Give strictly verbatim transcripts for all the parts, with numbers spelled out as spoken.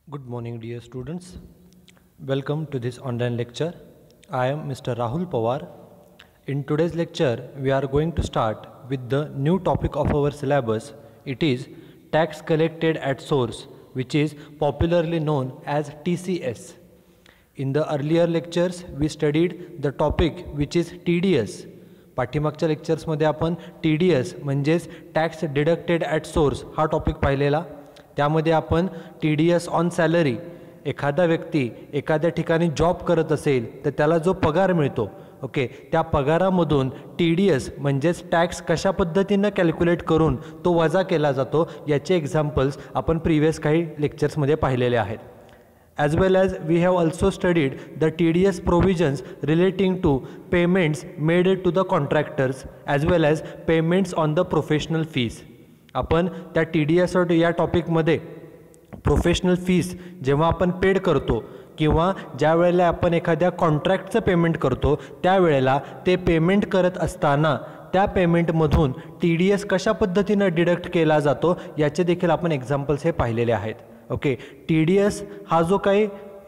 Good morning, dear students. Welcome to this online lecture. I am Mister Rahul Pawar. In today's lecture, we are going to start with the new topic of our syllabus. It is tax collected at source, which is popularly known as T C S. In the earlier lectures, we studied the topic which is T D S. पाठीमागच्या लेक्चर्समध्ये आपण T D S म्हणजेच tax deducted at source हा topic पाहिलेला. त्यामध्ये आपण T D S on salary, एखादा व्यक्ती एखाद्या ठिकाणी जॉब करत असेल तर त्याला जो पगार मिळतो, ओके, त्या पगारामधून टी डी एस म्हणजेच टॅक्स कशा पद्धतीनं कॅल्क्युलेट करून तो वजा केला जातो याचे एक्झाम्पल्स आपण प्रिव्हियस काही लेक्चर्समध्ये पाहिलेले आहेत. As well as we have also studied the T D S provisions relating to payments made to the contractors as well as payments on the professional fees. आपण त्या टी डी एस या टॉपिकमध्ये professional fees जेव्हा आपण paid करतो किंवा ज्या वेळेला आपण एखाद्या कॉन्ट्रॅक्टचं पेमेंट करतो त्यावेळेला ते पेमेंट करत असताना त्या पेमेंटमधून टी डी एस कशा पद्धतीनं डिडक्ट केला जातो याचे देखील आपण एक्झाम्पल्स हे पाहिलेले आहेत. ओके, टी डी एस हा जो काही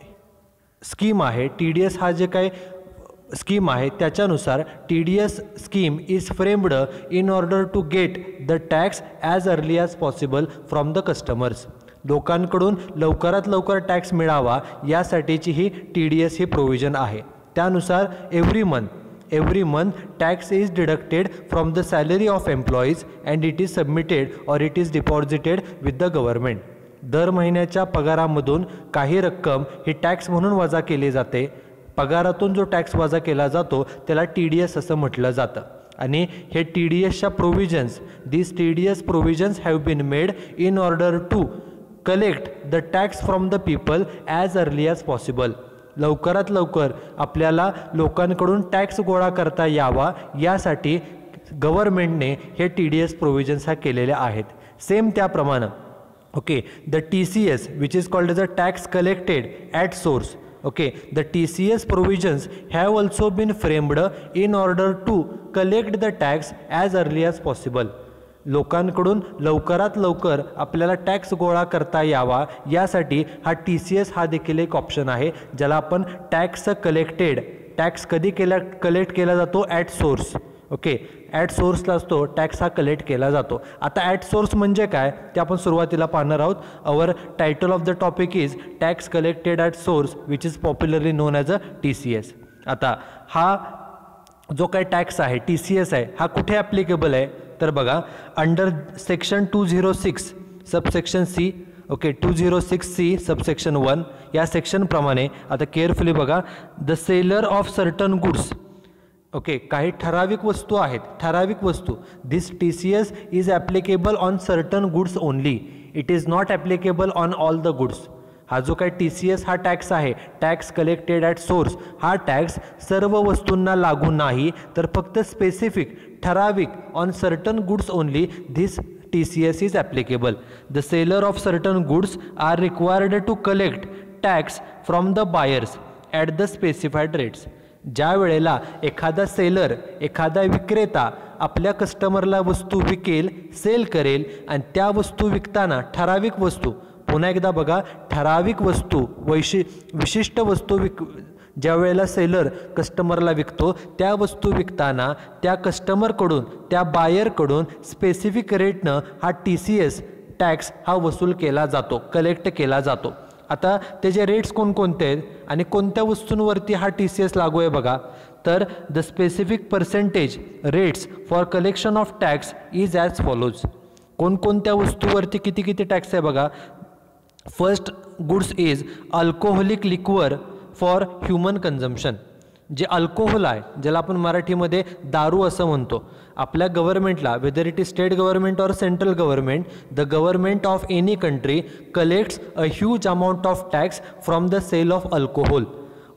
स्कीम आहे, टी डी एस हा जे काही स्कीम आहे त्याच्यानुसार T D S scheme is framed in order to get the tax as early as possible from the customers. लोकांकडून लवकरात लवकर टॅक्स मिळावा यासाठीची ही टी डी एस ही प्रोव्हिजन आहे. त्यानुसार every month every month tax is deducted from the salary of employees and it is submitted or it is deposited with the government. दर महिन्याच्या पगारामधून काही रक्कम ही टॅक्स म्हणून वजा केली जाते. पगारातून जो टॅक्स वजा केला जातो त्याला टी डी एस असं म्हटलं जातं. आणि हे टी डी एसच्या प्रोव्हिजन्स, this T D S provisions have been made in order to collect the tax from the people as early as possible. लवकरात लवकर आपल्याला लोकांकडून टॅक्स गोळा करता यावा यासाठी गव्हर्नमेंटने हे टी डी एस प्रोव्हिजन्स ह्या केलेल्या आहेत. सेम त्याप्रमाणे okay, the T C S, which is called as a tax collected at source, okay, the T C S provisions have also been framed in order to collect the tax as early as possible. लोकांकडून लवकरात लवकर आपल्याला tax गोळा करता यावा यासाठी हा T C S हा देखील एक ऑप्शन आहे, ज्याला आपण टॅक्स कलेक्टेड, टॅक्स कधी केला कलेक्ट केला जातो ॲट सोर्स. ओके, ॲट सोर्सला असतो टॅक्स हा कलेक्ट केला जातो. आता ॲट सोर्स म्हणजे काय ते आपण सुरुवातीला पाहणार आहोत. Our title of the topic is tax collected at source which is popularly known as a T C S. आता हा जो काही टॅक्स आहे टी सी एस आहे हा कुठे ॲप्लिकेबल आहे तर बघा, under section two zero six subsection C, okay, two zero six C subsection one या सेक्शनप्रमाणे. आता केअरफुली बघा, the seller of certain goods, okay, काही ठराविक वस्तू आहेत, ठराविक वस्तू, this T C S is applicable on certain goods only, it is not applicable on all the goods. हा जो काही टी सी एस हा टॅक्स आहे, टॅक्स कलेक्टेड ॲट सोर्स, हा टॅक्स सर्व वस्तूंना लागू नाही तर फक्त स्पेसिफिक ठराविक on certain goods only this T C S is applicable. The seller of certain goods are required to collect tax from the buyers at the specified rates. ज्या वेळेला एखादा सेलर, एखादा विक्रेता आपल्या कस्टमरला वस्तू विकेल, सेल करेल आणि त्या वस्तू विकताना ठराविक वस्तू, पुन्हा एकदा बघा, ठराविक वस्तू, वैशि विशिष्ट वस्तू विक ज्या वेळेला सेलर कस्टमरला विकतो त्या वस्तू विकताना त्या कस्टमरकडून, त्या बायरकडून स्पेसिफिक रेटनं हा टी सी एस टॅक्स हा वसूल केला जातो, कलेक्ट केला जातो. आता त्याचे रेट्स कोणकोणते आहेत आणि कोणत्या वस्तूंवरती हा टी सी एस लागू आहे बघा, तर the specific percentage rates for collection of tax is as follows. कोणकोणत्या वस्तूवरती किती किती टॅक्स आहे बघा. First goods is alcoholic liquor for human consumption. जे अल्कोहोल आहे, ज्याला आपण मराठीमध्ये दारू असं म्हणतो, आपल्या गव्हर्नमेंटला, whether it is state government और central government, the government of any country collects a huge amount of tax from the sale of alcohol.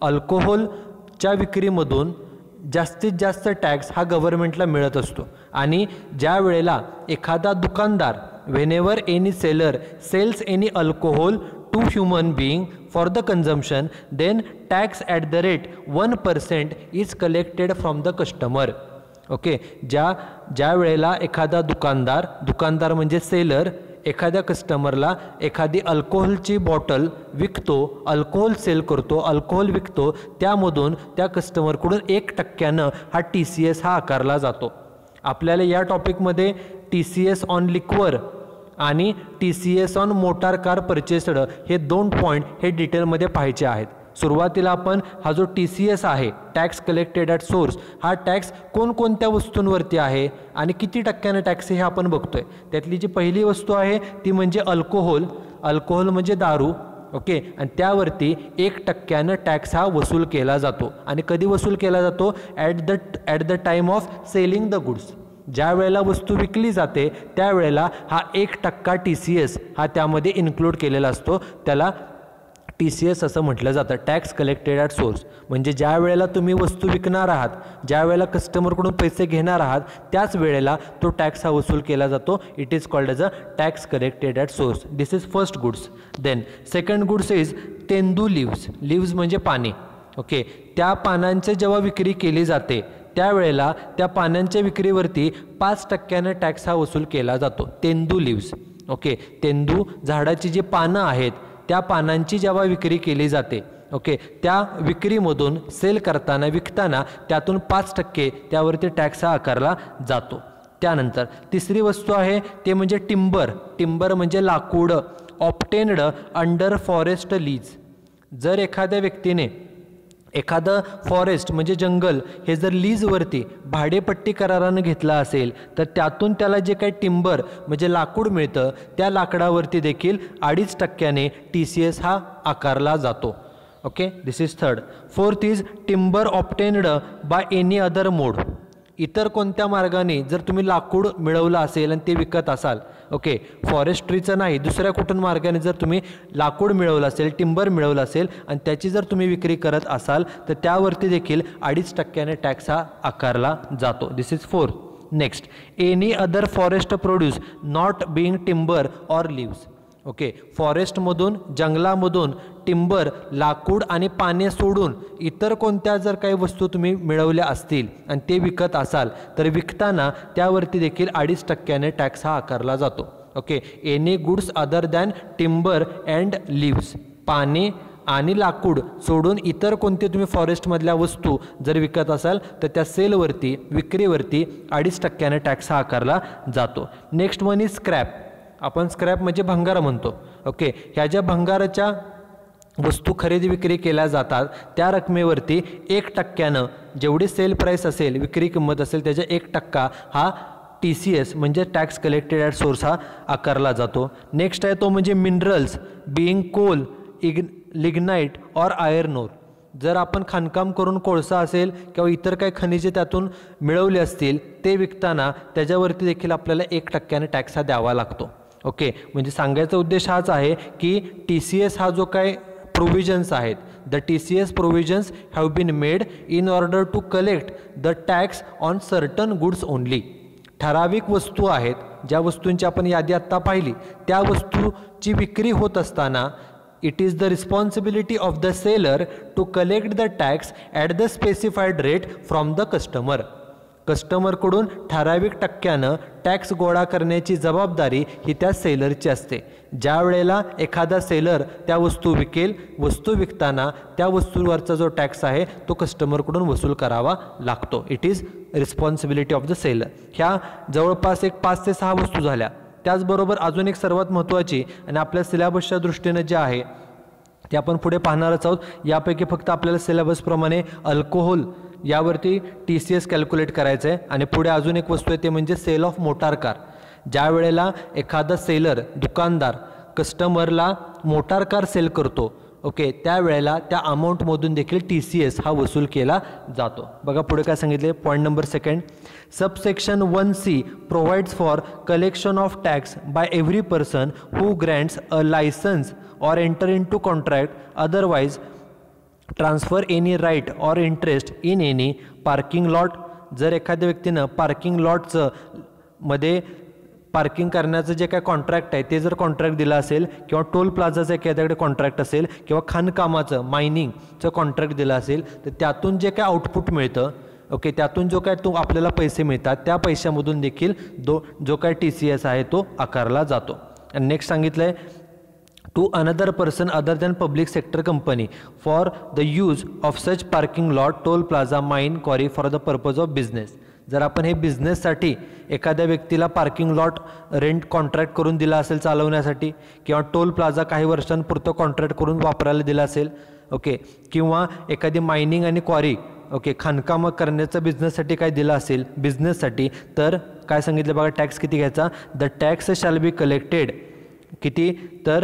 अल्कोहोलच्या विक्रीमधून जास्तीत जास्त टॅक्स हा गव्हर्नमेंटला मिळत असतो. आणि ज्या वेळेला एखादा दुकानदार, whenever any seller cells any alcohol to human being for the consumption, then tax at the rate one percent is collected from the customer. Okay, ज्या ज्या वेळेला एखादा दुकानदार, दुकानदार म्हणजे सेलर, एखाद्या कस्टमरला एखादी अल्कोहोलची बॉटल विकतो, अल्कोहोल सेल करतो, अल्कोहोल विकतो, त्यामधून त्या कस्टमरकडून एक टक्क्यानं हा टी सी एस हा आकारला जातो. आपल्याला या टॉपिकमध्ये T C S on liquor आणि T C S on motor car purchased हे दोन पॉईंट हे डिटेलमध्ये पाहायचे आहेत. सुरुवातीला आपण हा जो टी सी एस आहे, टॅक्स कलेक्टेड ॲट सोर्स, हा टॅक्स कोणकोणत्या वस्तूंवरती आहे आणि किती टक्क्यानं टॅक्स हे आपण बघतोय. त्यातली जी पहिली वस्तू आहे ती म्हणजे अल्कोहोल. अल्कोहोल म्हणजे दारू. ओके, आणि त्यावरती एक टक्क्यानं टॅक्स हा वसूल केला जातो. आणि कधी वसूल केला जातो? At the at the time of selling the goods. ज्या वेळेला वस्तू विकली जाते त्यावेळेला हा एक टक्का टी सी एस हा त्यामध्ये इन्क्लूड केलेला असतो. त्याला टी सी एस असं म्हटलं जातं, टॅक्स कलेक्टेड ॲट सोर्स. म्हणजे ज्या वेळेला तुम्ही वस्तू विकणार आहात, ज्या वेळेला कस्टमरकडून पैसे घेणार आहात, त्याच वेळेला तो टॅक्स हा वसूल केला जातो. It is called as a tax collected at source. This is first goods. Then second goods is tendu leaves. Leaves म्हणजे पाने. ओके, त्या पानांची जेव्हा विक्री केली जाते त्यावेळेला त्या पानांच्या विक्रीवरती पाच टक्क्यानं टॅक्स हा वसूल केला जातो. तेंदू लिव्ज. ओके, तेंदू झाडाची जी पानं आहेत त्या पानांची जेव्हा विक्री केली जाते, ओके, त्या विक्रीमधून सेल करताना विकताना त्यातून पाच टक्के त्यावरती टॅक्स हा आकारला जातो. त्यानंतर तिसरी वस्तू आहे ते म्हणजे टिंबर. टिंबर म्हणजे लाकूड. Obtained under forest lease. जर एखाद्या व्यक्तीने एखादं फॉरेस्ट म्हणजे जंगल हे जर लीजवरती भाडेपट्टी करारानं घेतला असेल तर त्यातून त्याला जे काही टिंबर म्हणजे लाकूड मिळतं त्या लाकडावरती देखील अडीच टक्क्याने टी सी एस हा आकारला जातो. Okay, this is third. Fourth is timber obtained by any other mode. इतर कोणत्या मार्गाने जर तुम्ही लाकूड मिळवलं असेल आणि ते विकत असाल, ओके, फॉरेस्ट्रीचं नाही, दुसऱ्या कुठून मार्गाने जर तुम्ही लाकूड मिळवलं असेल, टिंबर मिळवलं असेल आणि त्याची जर तुम्ही विक्री करत असाल तर त्यावरती देखील अडीच टक्क्याने टॅक्स हा आकारला जातो. This is fourth. Next, any other forest produce not being timber or leaves. Okay, फॉरेस्टमधून जंगलामधून टिंबर लाकूड आणि पाने सोडून इतर कोणत्या जर काही वस्तू तुम्ही मिळवल्या असतील आणि ते विकत असाल तर विकताना त्यावरती देखील अडीच टक्क्याने टॅक्स हा आकारला जातो. Okay, any goods other than timber and leaves. पाने आणि लाकूड सोडून इतर कोणते तुम्ही फॉरेस्टमधल्या वस्तू जर विकत असाल तर त्या सेलवरती विक्रीवरती अडीच टक्क्याने टॅक्स हा आकारला जातो. Next one is scrap. आपण स्क्रॅप म्हणजे भंगार म्हणतो. ओके, ह्या ज्या भंगाराच्या वस्तू खरेदी विक्री केल्या जातात त्या रकमेवरती एक टक्क्यानं जेवढी सेल प्राईस असेल, विक्री किंमत असेल त्याच्या एक टक्का हा टी सी एस म्हणजे टॅक्स कलेक्टेड ॲट सोर्स हा आकारला जातो. नेक्स्ट आहे तो म्हणजे minerals being coal, eg lignite or iron ore. जर आपण खाणकाम करून कोळसा असेल किंवा इतर काही खनिजे त्यातून मिळवले असतील ते विकताना त्याच्यावरती देखील आपल्याला एक टक्क्याने टॅक्स हा द्यावा लागतो. ओके, म्हणजे सांगायचा उद्देश हाच आहे की टी सी एस हा जो काय प्रोव्हिजन्स आहेत, the T C S provisions have been made in order to collect the tax on certain goods only. ठराविक वस्तू आहेत, ज्या वस्तूंची आपण यादी आत्ता पाहिली, त्या वस्तूची विक्री होत असताना it is the responsibility of the seller to collect the tax at the specified rate from the customer. कस्टमरकडून ठराविक टक्क्यानं टॅक्स गोळा करण्याची जबाबदारी ही त्या सेलरची असते. ज्या वेळेला एखादा सेलर त्या वस्तू विकेल, वस्तू विकताना त्या वस्तूवरचा जो टॅक्स आहे तो कस्टमरकडून वसूल करावा लागतो. It is responsibility of the seller. ह्या जवळपास एक पाच ते सहा वस्तू झाल्या. त्याचबरोबर अजून एक सर्वात महत्त्वाची आणि आपल्या सिलेबसच्या दृष्टीने जे आहे ते आपण पुढे पाहणारच आहोत. यापैकी फक्त आपल्याला सिलेबसप्रमाणे अल्कोहोल यावरती टी सी एस कॅल्क्युलेट करायचं आहे. आणि पुढे अजून एक वस्तू आहे ते म्हणजे सेल ऑफ मोटार कार. ज्या वेळेला एखादा सेलर दुकानदार कस्टमरला मोटार कार सेल करतो, ओके, त्यावेळेला त्या अमाऊंटमधून देखील टी सी एस हा वसूल केला जातो. बघा पुढे काय सांगितले, point number second. Subsection one C provides for collection of tax by every person who grants a licence or enter into contract otherwise transfer any right or interest in any parking lot. जर एखाद्या व्यक्तीनं parking लॉटचं मध्ये parking करण्याचं जे काय contract आहे ते जर कॉन्ट्रॅक्ट दिलं असेल किंवा टोल प्लाझाचं एखाद्याकडे कॉन्ट्रॅक्ट असेल किंवा खाणकामाचं मायनिंगचं कॉन्ट्रॅक्ट दिलं असेल तर त्यातून जे काय आउटपुट मिळतं, ओके, त्यातून जो काय तो आपल्याला पैसे मिळतात त्या पैशामधून देखील दो जो काय टी सी एस आहे तो आकारला जातो. आणि नेक्स्ट सांगितलं आहे to another person other than public sector company for the use of such parking lot toll plaza mine quarry for the purpose of business. जर आपण हे बिझनेससाठी एखाद्या व्यक्तीला पार्किंग लॉट रेंट कॉन्ट्रॅक्ट करून दिला असेल चालवण्यासाठी, किंवा टोल प्लाझा काही वर्षांपुरतं कॉन्ट्रॅक्ट करून वापरायला दिला असेल, ओके, किंवा एखादी मायनिंग आणि क्वारी ओके खाणकाम करण्याचा बिझनेससाठी काय दिला असेल बिझनेससाठी, तर काय सांगितलं बघा टॅक्स किती घ्यायचा. The tax shall be collected किती, तर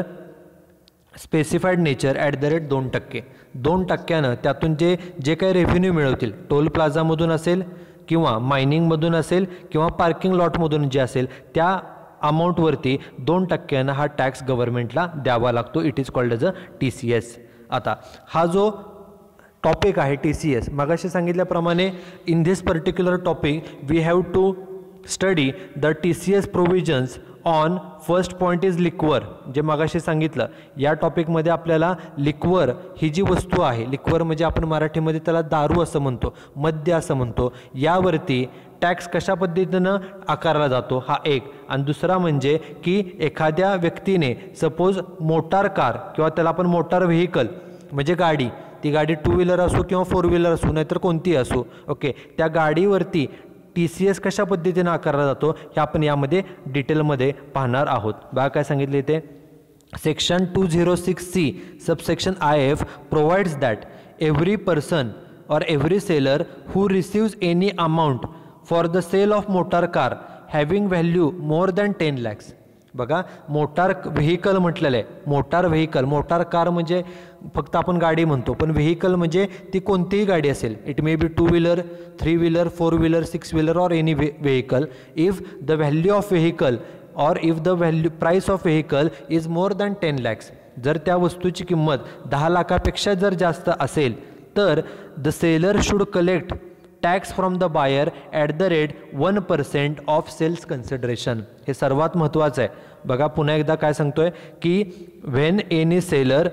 specified nature at the rate दोन टक्के दोन टक्क्यानं त्यातून जे जे काही रेव्हेन्यू मिळवतील टोल प्लाझामधून असेल किंवा मायनिंगमधून असेल किंवा पार्किंग लॉटमधून जे असेल त्या अमाऊंटवरती दोन टक्क्यानं हा टॅक्स गव्हर्नमेंटला द्यावा लागतो. It is called as a T C S. आता हा जो टॉपिक आहे टी सी एस, मगाशी सांगितल्याप्रमाणे in this particular topic we have to study the T C S provisions on first point is liquor. जे मगाशी सांगितलं या टॉपिकमध्ये आपल्याला लिक्वर ही जी वस्तू आहे, लिक्वर म्हणजे आपण मराठीमध्ये त्याला दारू असं म्हणतो, मद्य असं म्हणतो, यावरती टॅक्स कशा पद्धतीनं आकारला जातो हा एक. आणि दुसरा म्हणजे की एखाद्या व्यक्तीने सपोज मोटार कार किंवा त्याला आपण मोटार व्हेकल म्हणजे गाडी, ती गाडी टू व्हीलर असो किंवा फोर व्हीलर असो नाहीतर कोणतीही असो, ओके, त्या गाडीवरती टी सी एस कशा पद्धतीनं आकारला जातो हे आपण यामध्ये डिटेलमध्ये पाहणार आहोत. बघा काय सांगितले इथे, section two zero six C subsection I F provides that every person or every seller who receives any amount for the sale of motor car having value more than ten lakhs. बघा मोटार व्हेकल म्हटलेलं आहे, motor vehicle, motor car म्हणजे फक्त आपण गाडी म्हणतो, पण vehicle म्हणजे ती कोणतीही गाडी असेल, it may be two wheeler, three wheeler, four wheeler, six wheeler or any vehicle. If the value of vehicle or if the value price of vehicle is more than ten lakhs, जर त्या वस्तूची किंमत दहा लाखापेक्षा जर जास्त असेल तर the seller should collect tax from the buyer at the rate one percent of sales consideration. हे सर्वात महत्त्वाचं आहे. बघा पुन्हा एकदा काय सांगतोय की when any seller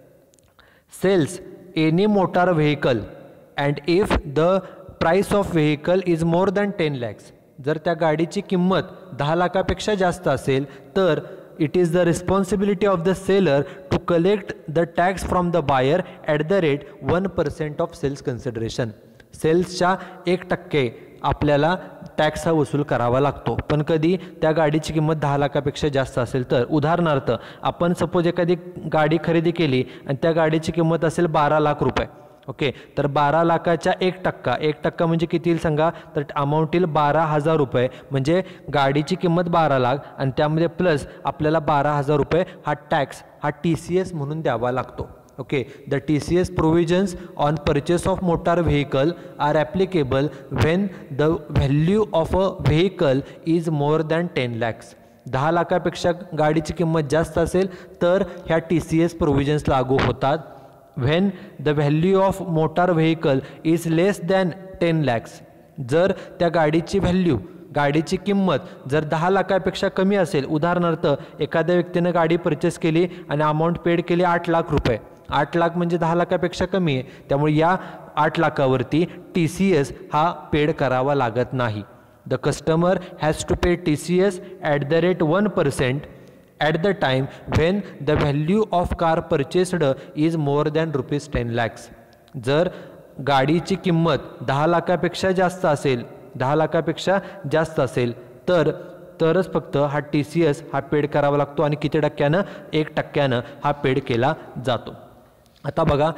cells any motor vehicle and if the price of vehicle is more than ten lakhs, जर त्या गाडीची किंमत दहा लाखापेक्षा जास्त असेल तर it is the responsibility of the seller to collect the tax from the buyer at the rate one percent of sales consideration. सेल्सच्या एक टक्के आपल्याला टॅक्स हा वसूल करावा लागतो. पण कधी त्या गाडीची किंमत दहा लाखापेक्षा जास्त असेल तर, उदाहरणार्थ आपण सपोज एखादी गाडी खरेदी केली आणि त्या गाडीची किंमत असेल बारा लाख रुपये, ओके, तर बारा लाखाच्या एक टक्का एक टक्का म्हणजे किती येईल सांगा, तर अमाऊंट येईल बारा हजार रुपये. म्हणजे गाडीची किंमत बारा लाख आणि त्यामध्ये प्लस आपल्याला बारा हजार रुपये हा टॅक्स हा टी सी एस म्हणून द्यावा लागतो. Okay, the T C S provisions on purchase of motor vehicle are applicable when the value of a vehicle is more than ten lakhs. दहा लाखापेक्षा गाडीची किंमत जास्त असेल तर ह्या टी सी एस प्रोव्हिजन्स लागू होतात. when the value of motor vehicle is less than ten lakhs, जर त्या गाडीची व्हॅल्यू गाडीची किंमत जर दहा लाखापेक्षा कमी असेल, उदाहरणार्थ एखाद्या व्यक्तीने गाडी परचेस केली आणि अमाऊंट पेड केली आठ लाख रुपये, आठ लाख म्हणजे दहा लाखापेक्षा कमी आहे, त्यामुळे या आठ लाखावरती टी सी एस हा पेड करावा लागत नाही. The customer has to pay T C S at the rate one percent at the time when the value of car purchased is more than rupees ten lakhs. जर गाडीची किंमत दहा लाखापेक्षा जास्त असेल दहा लाखापेक्षा जास्त असेल तर तरच फक्त हा टी सी एस हा पेड करावा लागतो. आणि किती टक्क्यानं, एक टक्क्यानं हा पेड केला जातो. आता बघा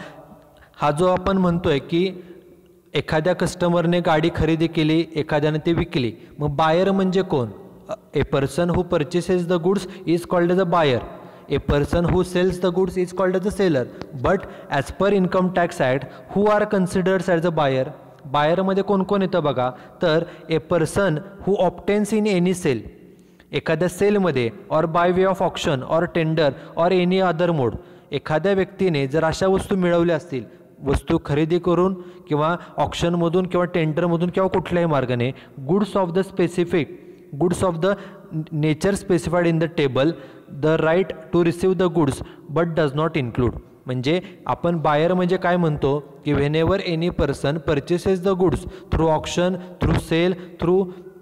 हा जो आपण म्हणतोय की एखाद्या कस्टमरने गाडी खरेदी केली, एखाद्याने ती विकली, मग बायर म्हणजे कोण? A person who purchases the goods is called as a buyer. A person who sells the goods is called as a seller. But as per income tax act who are considered as a buyer. बायरमध्ये कोण कोण येतं बघा, तर a person who obtains in any sale, एखाद्या सेलमध्ये, or by way of auction or tender or any other mode, एखाद्या व्यक्तीने जर अशा वस्तू मिळवल्या असतील, वस्तू खरेदी करून किंवा ऑक्शनमधून किंवा टेंडरमधून किंवा कुठल्याही मार्गाने, goods of the specific goods of the nature specified in the table, the right to receive the goods but does not include. म्हणजे आपण बायर म्हणजे काय म्हणतो की whenever any person purchases the goods through auction, through sale, through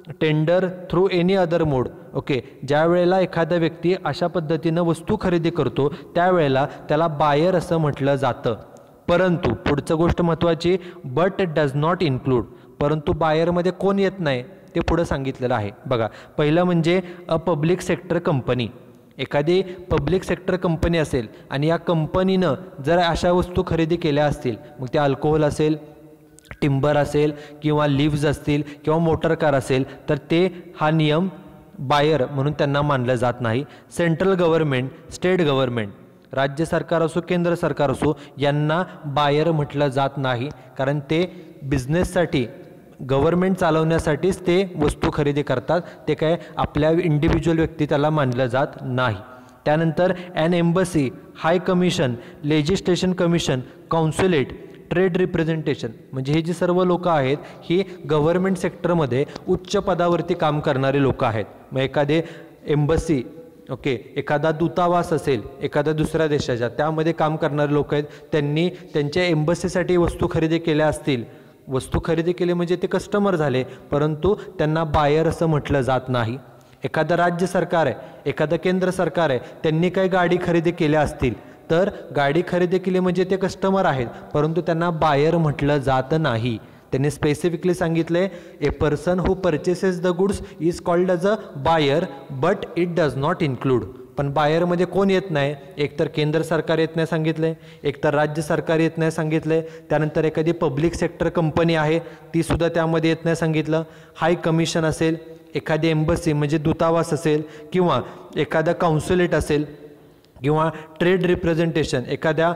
tender through any other mode. Okay, ज्या वेळेला एखादा व्यक्ती अशा पद्धतीनं वस्तू खरेदी करतो त्यावेळेला त्याला बायर असं म्हटलं जातं. परंतु पुढचं गोष्ट महत्त्वाची, बट डज नॉट इन्क्लूड. परंतु बायरमध्ये कोण येत नाही ते पुढं सांगितलेलं आहे. बघा, पहिलं म्हणजे अ पब्लिक सेक्टर कंपनी. एखादी पब्लिक सेक्टर कंपनी असेल आणि या कंपनीनं जर अशा वस्तू खरेदी केल्या असतील, मग ते अल्कोहोल असेल, टिंबर असेल किंवा लिव्ज असतील किंवा मोटर कार असेल, तर ते हा नियम बायर म्हणून त्यांना मानलं जात नाही. सेंट्रल गव्हर्नमेंट, स्टेट गव्हर्नमेंट, राज्य सरकार असो केंद्र सरकार असो, यांना बायर म्हटलं जात नाही, कारण ते बिझनेससाठी, गव्हर्नमेंट चालवण्यासाठीच ते वस्तू खरेदी करतात. ते काय आपल्या इंडिव्हिज्युअल व्यक्ती त्याला मानलं जात नाही. त्यानंतर an embassy, high commission, legislation commission, consulate, trade representation, म्हणजे हे जी सर्व लोक आहेत ही गव्हर्नमेंट सेक्टरमध्ये उच्च पदावरती काम करणारे लोक आहेत. मग एखादे एम्बसी, ओके, एखादा दूतावास असेल एखाद्या दुसऱ्या देशाच्या, त्यामध्ये काम करणारे लोक आहेत. त्यांनी त्यांच्या एम्बसीसाठी वस्तू खरेदी केल्या असतील, वस्तू खरेदी केली म्हणजे ते कस्टमर झाले, परंतु त्यांना बायर असं म्हटलं जात नाही. एखादं राज्य सरकार आहे, एखादं केंद्र सरकार आहे, त्यांनी काही गाडी खरेदी केल्या असतील तर गाडी खरेदी केली म्हणजे ते कस्टमर आहेत, परंतु त्यांना बायर म्हटलं जात नाही. त्यांनी स्पेसिफिकली सांगितले, a person who purchases the goods is called as a buyer but it does not include. पण बायरमध्ये कोण येत नाही, एकतर केंद्र सरकार येत नाही सांगितले, एकतर राज्य सरकार येत नाही सांगितले, त्यानंतर एखादी पब्लिक सेक्टर कंपनी आहे ती सुद्धा त्यामध्ये येत नाही सांगितलं. हाय कमिशन असेल, एखादी एम्बसी म्हणजे दूतावास असेल, किंवा एखादा काउन्सिलेट असेल, किंवा ट्रेड रिप्रेझेंटेशन, एखाद्या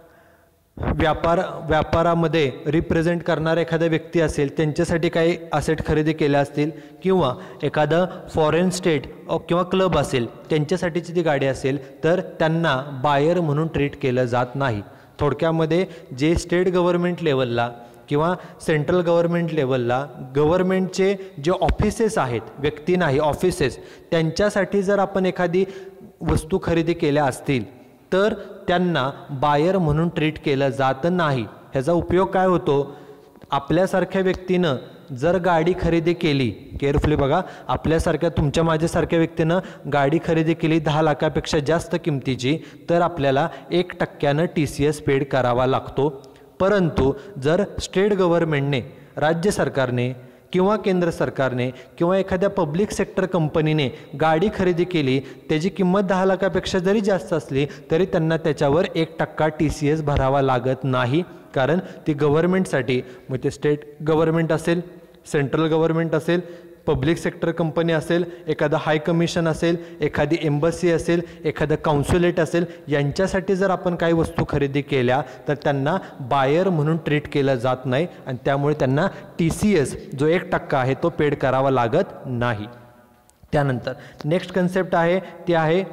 व्यापार व्यापारामध्ये रिप्रेझेंट करणारा एखादा व्यक्ती असेल, त्यांच्यासाठी काही असेट खरेदी केल्या असतील, किंवा एखादं फॉरेन स्टेट किंवा क्लब असेल त्यांच्यासाठीची ती गाडी असेल, तर त्यांना बायर म्हणून ट्रीट केलं जात नाही. थोडक्यामध्ये जे स्टेट गव्हर्नमेंट लेवलला किंवा सेंट्रल गव्हर्नमेंट लेवलला गव्हर्नमेंटचे जे ऑफिसेस आहेत, व्यक्ती नाही ऑफिसेस, त्यांच्यासाठी जर आपण एखादी वस्तू खरेदी केल्या असतील तर त्यांना बायर म्हणून ट्रीट केलं जात नाही. ह्याचा उपयोग काय होतो, आपल्यासारख्या व्यक्तीनं जर गाडी खरेदी केली, केअरफुली बघा, आपल्यासारख्या तुमच्या माझ्यासारख्या व्यक्तीनं गाडी खरेदी केली दहा लाखापेक्षा जास्त किमतीची, तर आपल्याला एक टक्क्यानं टी सी एस पेड करावा लागतो. परंतु जर स्टेट गव्हर्नमेंटने, राज्य सरकारने किंवा केंद्र सरकारने किंवा एखाद्या पब्लिक सेक्टर कंपनीने गाडी खरेदी केली, त्याची किंमत दहा लाखापेक्षा जरी जास्त असली तरी त्यांना त्याच्यावर एक टक्का टी सी एस भरावा लागत नाही, कारण ती गव्हर्नमेंटसाठी, मग ते स्टेट गव्हर्नमेंट असेल, सेंट्रल गव्हर्नमेंट असेल, पब्लिक सेक्टर कंपनी असेल, एखादा हाय कमिशन असेल, एखादी एम्बसी असेल, एखादं काउन्सिलेट असेल, यांच्यासाठी जर आपण काही वस्तू खरेदी केल्या तर त्यांना बायर म्हणून ट्रीट केलं जात नाही आणि त्यामुळे त्यांना टी सी एस जो एक टक्का आहे तो पेड करावा लागत नाही. त्यानंतर नेक्स्ट कन्सेप्ट आहे ती आहे,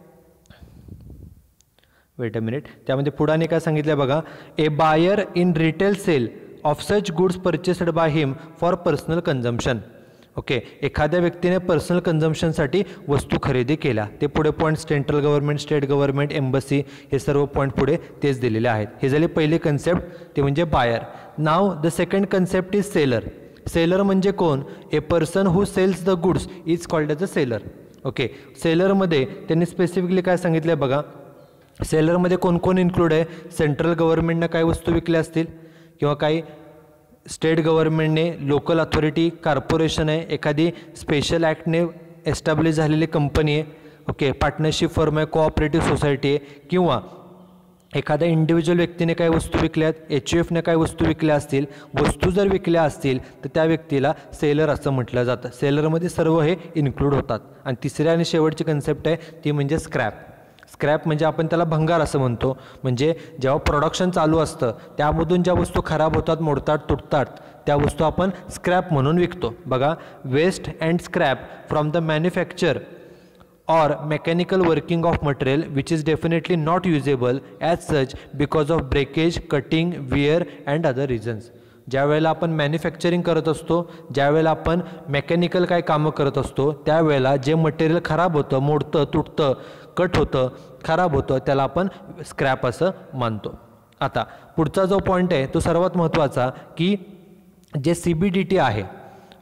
वेट अ मिनिट, त्यामध्ये पुढाने काय सांगितलं बघा, a buyer in retail sale of such goods purchased by him for personal consumption. Okay, एखाद्या व्यक्तीने पर्सनल कन्झम्पशनसाठी वस्तू खरेदी केल्या, ते पुढे point central government, state government, embassy, हे सर्व पॉईंट पुढे तेच दिलेले आहेत. हे झाले पहिले कन्सेप्ट, ते म्हणजे buyer. Now the second concept is seller. Seller म्हणजे कोण, a person who sells the goods is called as a seller. Okay, सेलरमध्ये त्यांनी स्पेसिफिकली काय सांगितलं आहे बघा, सेलरमध्ये कोण कोण इन्क्लूड आहे, सेंट्रल गव्हर्नमेंटनं काही वस्तू विकल्या असतील, किंवा काही स्टेट गव्हर्नमेंटने, लोकल अथॉरिटी, कॉर्पोरेशन आहे, एखादी स्पेशल ॲक्टने एस्टॅब्लिश झालेली कंपनी आहे, ओके, पार्टनरशिप फर्म आहे, कोऑपरेटिव्ह सोसायटी आहे, किंवा एखाद्या इंडिव्हिज्युअल व्यक्तीने काही वस्तू विकल्यात, एच यू एफने काही वस्तू विकल्या असतील, वस्तू जर विकल्या असतील तर त्या व्यक्तीला सेलर असं म्हटलं जातं. सेलरमध्ये सर्व हे इन्क्लूड होतात. आणि तिसरी आणि शेवटची कन्सेप्ट आहे ती म्हणजे स्क्रॅप. स्क्रॅप म्हणजे आपण त्याला भंगार असं म्हणतो, म्हणजे जेव्हा प्रोडक्शन चालू असतं त्यामधून ज्या वस्तू खराब होतात, मोडतात, तुटतात, त्या वस्तू आपण स्क्रॅप म्हणून विकतो. बघा, waste and scrap from the manufacture or mechanical working of material which is definitely not usable as such because of breakage, cutting, wear and other reasons. ज्या वेळेला आपण मॅन्युफॅक्चरिंग करत असतो, ज्या वेळेला आपण मेकॅनिकल काय कामं करत असतो, त्यावेळेला जे मटेरियल खराब होतं, मोडतं, तुटतं, कट होतं, खराब होतं, त्याला आपण स्क्रॅप असं मानतो. आता पुढचा जो पॉईंट आहे तो सर्वात महत्त्वाचा, की जे सी बी डी टी आहे,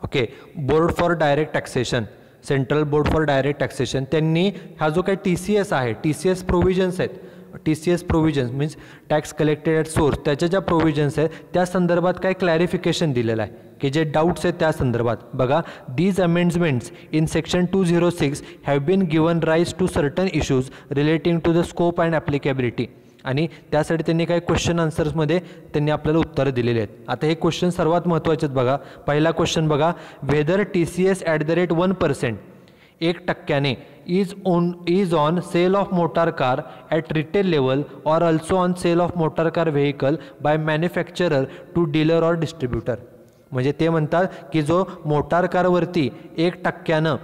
okay, board for direct taxation, central board for direct taxation, त्यांनी हा जो काही टी सी एस आहे, टी सी एस प्रोव्हिजन्स आहेत, T C S provisions means tax collected at source, त्याच्या ज्या प्रोव्हिजन्स आहेत त्या संदर्भात काय क्लॅरिफिकेशन दिलेलं आहे की जे डाऊट्स आहेत त्या संदर्भात. बघा, these amendments in section two zero six have been given rise to certain issues relating to the scope and applicability. आणि त्यासाठी त्यांनी काही क्वेश्चन आन्सर्समध्ये त्यांनी आपल्याला उत्तरं दिलेली आहेत. आता हे क्वेश्चन सर्वात महत्त्वाचे आहेत. बघा, पहिला क्वेश्चन बघा, whether T C S at the rate one percent एक टक्क्याने is on is on sale of motor car at retail level or also on sale of motor car vehicle by manufacturer to dealer or distributor. म्हणजे ते म्हणतात की जो motor कारवरती एक टक्क्यानं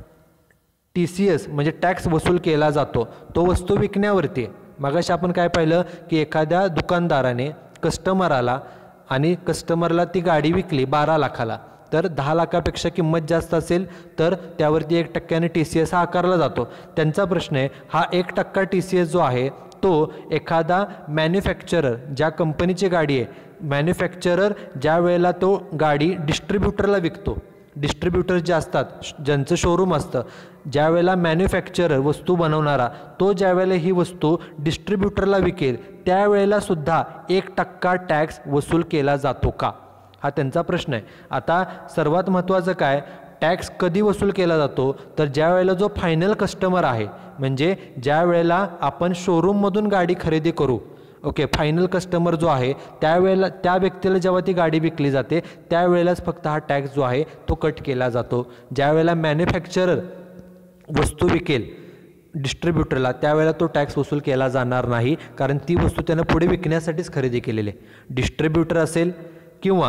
टी सी एस म्हणजे टॅक्स वसूल केला जातो तो वस्तू विकण्यावरती आहे. मगाशी आपण काय पाहिलं की एखाद्या दुकानदाराने कस्टमराला आणि कस्टमरला ती गाडी विकली बारा लाखाला, तर दहा लाखापेक्षा किंमत जास्त असेल तर त्यावरती एक टक्क्याने टी सी एस हा आकारला जातो. त्यांचा प्रश्न आहे, हा एक टक्का टी सी एस जो आहे तो एखादा मॅन्युफॅक्चरर, ज्या कंपनीची गाडी आहे, मॅन्युफॅक्चरर ज्या वेळेला तो गाडी डिस्ट्रीब्युटरला विकतो, डिस्ट्रीब्युटर जे असतात ज्यांचं शोरूम असतं, ज्या वेळेला मॅन्युफॅक्चरर वस्तू बनवणारा तो ज्या वेळेला ही वस्तू डिस्ट्रीब्युटरला विकेल त्यावेळेला सुद्धा एक टक्का टॅक्स वसूल केला जातो का, हा त्यांचा प्रश्न आहे. आता सर्वात महत्त्वाचं काय, टॅक्स कधी वसूल केला जातो, तर ज्या वेळेला जो फायनल कस्टमर आहे, म्हणजे ज्या वेळेला आपण शोरूममधून गाडी खरेदी करू, ओके, फायनल कस्टमर जो आहे त्यावेळेला त्या व्यक्तीला जेव्हा ती गाडी विकली जाते त्यावेळेलाच फक्त हा टॅक्स जो आहे तो कट केला जातो. ज्या वेळेला मॅन्युफॅक्चरर वस्तू विकेल डिस्ट्रीब्युटरला त्यावेळेला तो टॅक्स वसूल केला जाणार नाही, कारण ती वस्तू त्यानं पुढे विकण्यासाठीच खरेदी केलेली आहे. डिस्ट्रीब्युटर असेल किंवा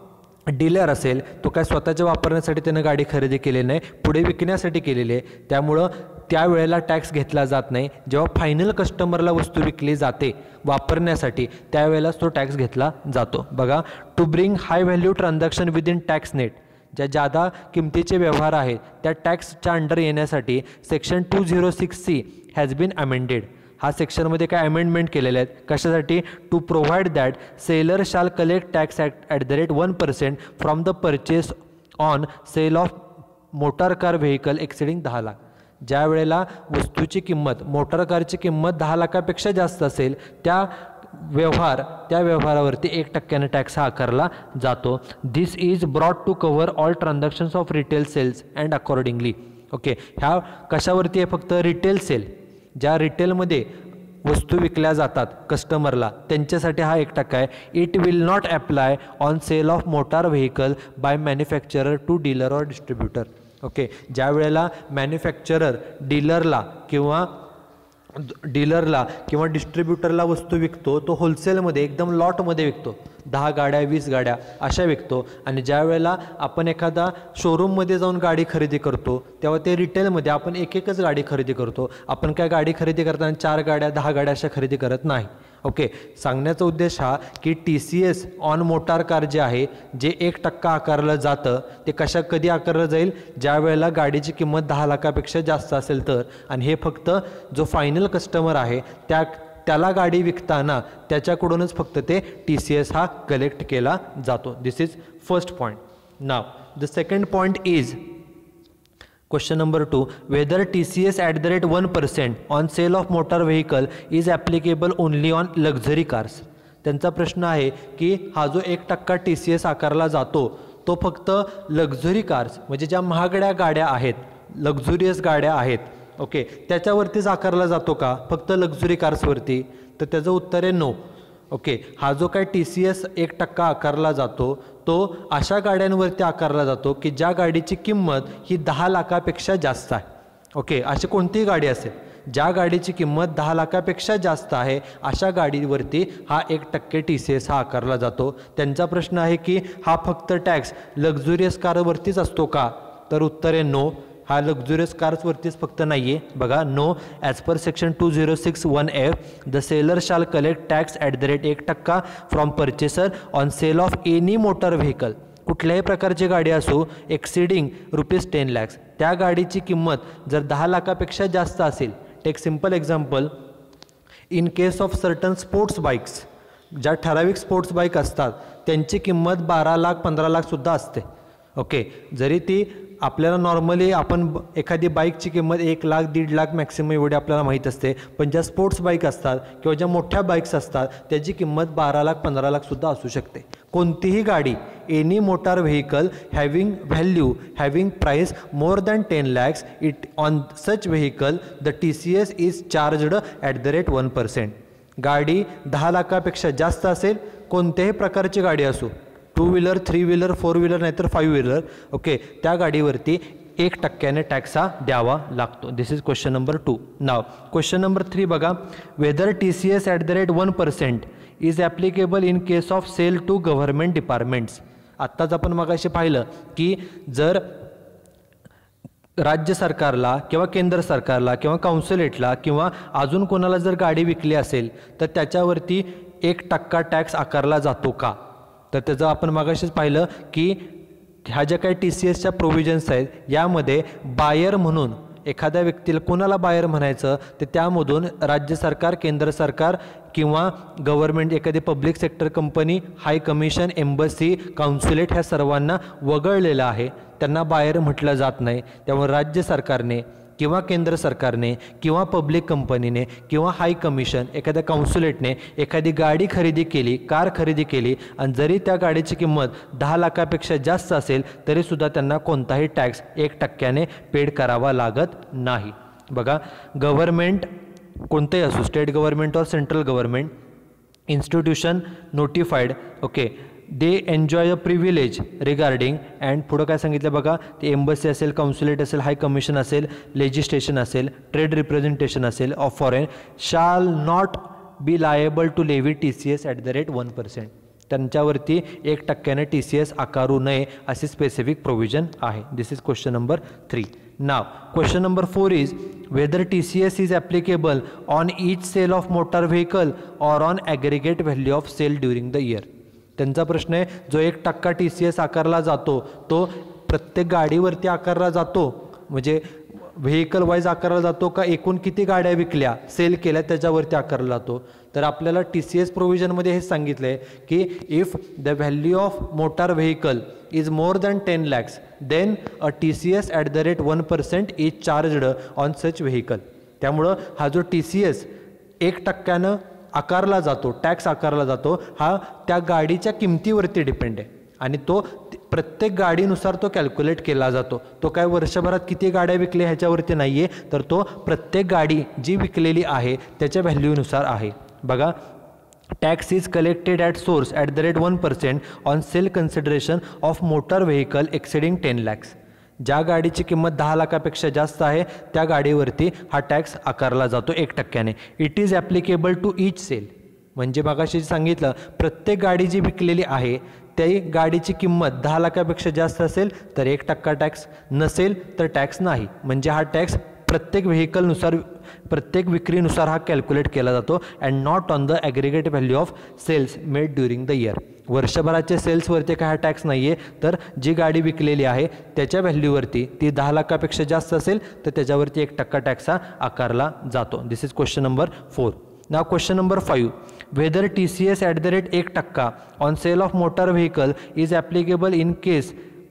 डीलर असेल, तो काय स्वतःच्या वापरण्यासाठी त्यानं गाडी खरेदी केलेली नाही, पुढे विकण्यासाठी केलेली आहे. त्यामुळं त्यावेळेला टॅक्स घेतला जात नाही. जेव्हा फायनल कस्टमरला वस्तू विकली जाते वापरण्यासाठी त्यावेळेलाच तो टॅक्स घेतला जातो. बघा, to bring high value transaction within tax net, ज्या जादा किमतीचे व्यवहार आहेत त्या टॅक्सच्या अंडर येण्यासाठी section two zero six C has been amended. हा सेक्शनमध्ये काय अमेंडमेंट केलेले आहेत, कशासाठी, to provide that seller shall collect tax at at the rate one percent from the purchase on sale of motor car vehicle exceeding दहा लाख. ज्या वेळेला वस्तूची किंमत, मोटार कारची किंमत दहा लाखापेक्षा जास्त असेल त्या व्यवहार त्या व्यवहारावरती एक टक्क्याने टॅक्स हा आकारला जातो. This is brought to cover all transactions of retail sales and accordingly. Okay, ह्या कशावरती आहे, फक्त रिटेल सेल, ज्या रिटेलमध्ये वस्तू विकल्या जातात कस्टमरला त्यांच्यासाठी हा एक टक्का आहे. It will not apply on sale of motor vehicle by manufacturer to dealer or distributor. Okay, ज्या वेळेला मॅन्युफॅक्चरर डीलरला किंवा डीलरला किंवा डिस्ट्रीब्युटरला वस्तू विकतो तो होलसेलमध्ये एकदम लॉटमध्ये विकतो, दहा गाड्या वीस गाड्या अशा विकतो. आणि ज्या वेळेला आपण एखादा शोरूममध्ये जाऊन गाडी खरेदी करतो तेव्हा ते रिटेलमध्ये आपण एक एकच गाडी खरेदी करतो. आपण काय गाडी खरेदी करताना चार गाड्या दहा गाड्या अशा खरेदी करत नाही. ओके, सांगण्याचा उद्देश हा की T C S on motor car जे आहे जे एक टक्का आकारलं जातं ते कशा कधी आकारलं जाईल, ज्या वेळेला गाडीची किंमत दहा लाखापेक्षा जास्त असेल तर. आणि हे फक्त जो फायनल कस्टमर आहे त्या त्याला गाडी विकताना त्याच्याकडूनच फक्त ते टी सी एस हा कलेक्ट केला जातो. This is first point. Now the second point is question number two, whether T C S at the rate one percent on sale of motor vehicle is applicable only on luxury cars. त्यांचा प्रश्न आहे की हा जो एक टक्का T C S आकारला जातो तो फक्त लक्झरी कार्स म्हणजे ज्या महागड्या गाड्या आहेत, लक्झुरियस गाड्या आहेत, ओके, त्याच्यावरतीच आकारला जातो का, फक्त लक्झरी कार्सवरती, तर त्याचं उत्तर आहे नो. ओके, हा जो काय टी सी एस एक टक्का आकारला जातो तो अशा गाड्यांवरती आकारला जातो की ज्या गाडीची किंमत ही दहा लाखापेक्षा जास्त आहे. ओके, अशी कोणतीही गाडी असेल ज्या गाडीची किंमत दहा लाखापेक्षा जास्त आहे अशा गाडीवरती हा एक टक्के टी सी एस हा आकारला जातो. त्यांचा प्रश्न आहे की हा फक्त टॅक्स लक्झुरियस कारवरतीच असतो का, तर उत्तर आहे नो. हा लक्झुरियस कार्सवरतीच फक्त नाही आहे. बघा, no, as per section two zero six one F the seller shall collect tax at the rate एक टक्का from purchaser on sale of any motor vehicle. कुठल्याही प्रकारची गाडी असो एक्सिडिंग रुपीज टेन लॅक्स, त्या गाडीची किंमत जर दहा लाखापेक्षा जास्त असेल. Take simple example, in case of certain sports bikes, ज्या ठराविक स्पोर्ट्स बाईक असतात त्यांची किंमत बारा लाख पंधरा लाखसुद्धा असते. ओके, जरी ती आपल्याला नॉर्मली आपण एखादी बाईकची किंमत एक लाख दीड लाख मॅक्सिमम एवढी आपल्याला माहीत असते, पण ज्या स्पोर्ट्स बाईक असतात किंवा ज्या मोठ्या बाईक्स असतात त्याची किंमत बारा लाख पंधरा लाखसुद्धा असू शकते. कोणतीही गाडी, any motor vehicle having value having price more than ten lakhs it on such vehicle the T C S is charged at the rate one percent. गाडी दहा लाखापेक्षा जास्त असेल, कोणत्याही प्रकारची गाडी असो, two wheeler three wheeler four wheeler नाहीतर फाईव्ह व्हीलर, ओके, त्या गाडीवरती एक टक्क्याने टॅक्स हा द्यावा लागतो. This is question number two. Now question number three बघा, whether T C S at the rate one percent is applicable in case of sale to government departments. आत्ताच आपण मगाशी पाहिलं की जर राज्य सरकारला किंवा केंद्र सरकारला किंवा काउन्सिलेटला किंवा अजून कोणाला जर गाडी विकली असेल तर त्याच्यावरती एक टक्का टॅक्स आकारला जातो का. तर त्याचं आपण मगाशीच पाहिलं की ह्या ज्या काही टी सी एसच्या प्रोव्हिजन्स आहेत यामध्ये बायर म्हणून एखाद्या व्यक्तीला कोणाला बायर म्हणायचं तर त्यामधून राज्य सरकार, केंद्र सरकार किंवा गव्हर्नमेंट, एखादी public sector company, high commission, embassy, consulate ह्या सर्वांना वगळलेलं आहे. त्यांना बायर म्हटलं जात नाही. त्यामुळे राज्य सरकारने किंवा केंद्र सरकारने किंवा पब्लिक कंपनीने किंवा हाय कमिशन, एखाद्या काउन्सिलेटने एखादी गाडी खरेदी केली, कार खरेदी केली आणि जरी त्या गाडीची किंमत दहा लाखापेक्षा जास्त असेल तरीसुद्धा त्यांना कोणताही टॅक्स एक टक्क्याने पेड करावा लागत नाही. बघा, गव्हर्नमेंट कोणतेही असो, स्टेट गव्हर्नमेंट और central government institution notified, okay, they enjoy a privilege regarding and पुढं काय सांगितलं बघा, ते एम्बसी असेल, काउन्सिलेट असेल, हाय कमिशन असेल, लेजिस्लेशन असेल, ट्रेड रिप्रेझेंटेशन असेल of foreign shall not be liable to levy T C S at the rate one percent. त्यांच्यावरती एक टक्क्याने टी सी एस आकारू नये अशी स्पेसिफिक प्रोव्हिजन आहे. This is question number three. Now question number four is whether T C S is applicable on each sale of motor vehicle or on aggregate value of sale during the year. त्यांचा प्रश्न आहे, जो एक टक्का T C S आकारला जातो तो प्रत्येक गाडीवरती आकारला जातो, म्हणजे व्हेकल वाईज आकारला जातो का एकूण किती गाड्या विकल्या, सेल केल्या त्याच्यावरती आकारला जातो. तर आपल्याला टी सी एस प्रोव्हिजनमध्ये हे सांगितलं आहे की if the value of motor vehicle is more than ten lakhs then a T C S at the rate one percent is charged on such vehicle. त्यामुळं हा जो टी सी एस एक टक्क्यानं आकारला जातो, टॅक्स आकारला जातो, हा त्या गाडीच्या किमतीवरती डिपेंड आहे आणि तो प्रत्येक गाडीनुसार तो कॅल्क्युलेट केला जातो. तो काय वर्षभरात किती गाड्या विकल्या ह्याच्यावरती नाही आहे, तर तो प्रत्येक गाडी जी विकलेली आहे त्याच्या व्हॅल्यूनुसार आहे. बघा, tax is collected at source at the rate one percent on sale consideration of motor vehicle exceeding ten lakhs. ज्या गाडीची किंमत दहा लाखापेक्षा जास्त आहे त्या गाडीवरती हा टॅक्स आकारला जातो एक टक्क्याने. It is applicable to each sale, म्हणजे मगाशी सांगितलं प्रत्येक गाडी जी विकलेली आहे त्या गाडीची किंमत दहा लाखापेक्षा जास्त असेल तर एक टक्का टॅक्स, नसेल तर टॅक्स नाही. म्हणजे हा टॅक्स प्रत्येक व्हेकलनुसार, प्रत्येक विक्रीनुसार हा कॅल्क्युलेट केला जातो and not on the aggregate value of sales made during the year. वर्षभराच्या सेल्सवरती काय हा टॅक्स नाही आहे, तर जी गाडी विकलेली आहे त्याच्या व्हॅल्यूवरती ती दहा लाखापेक्षा जास्त असेल तर त्याच्यावरती एक टक्का टॅक्स हा आकारला जातो. This is question number four. Now question number five, whether T C S at the rate एक टक्का on sale of motor vehicle is applicable in case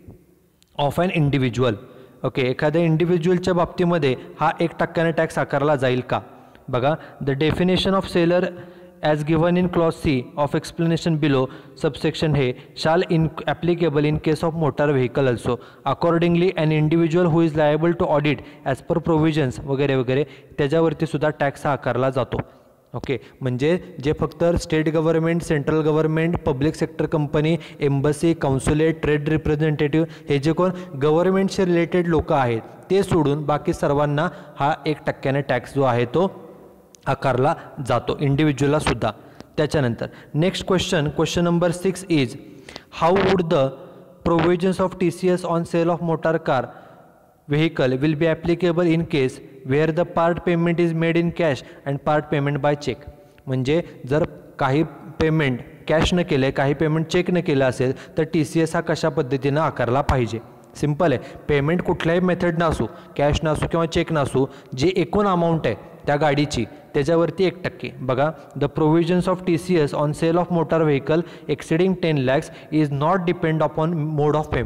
of an individual. Okay, एखाद्या इंडिव्हिज्युअलच्या बाबतीमध्ये हा एक टक्क्याने टॅक्स आकारला जाईल का. बघा, the definition of seller as given in clause C of explanation below subsection A shall in applicable in case of motor vehicle also. Accordingly an individual who is liable to audit as per provisions वगैरे वगैरे त्याच्यावरती सुद्धा tax आकारला जातो. Okay, म्हणजे जे फक्त state government, central government, public sector company, embassy, consulate, trade representative हे जे कोण गव्हर्नमेंटशी रिलेटेड लोक आहेत ते सोडून बाकी सर्वांना हा एक टक्क्याने टॅक्स जो आहे तो आकारला जातो, इंडिव्हिज्युअलला सुद्धा. त्याच्यानंतर next question, question number six is how would the provisions of T C S on sale of motor car vehicle will be applicable in case where the part payment is made in cash and part payment by cheque. म्हणजे जर काही payment cash न केले, काही payment check न केलं असेल तर टी सी एस हा कशा पद्धतीनं आकारला पाहिजे. सिंपल आहे, पेमेंट कुठल्याही मेथड नसू, कॅश नसू किंवा चेक नसू, जी एकूण अमाऊंट आहे त्या गाडीची त्याच्यावरती एक टक्के. बघा, the provisions of T C S on sale of motor vehicle exceeding ten lakhs is not depend upon mode of payment.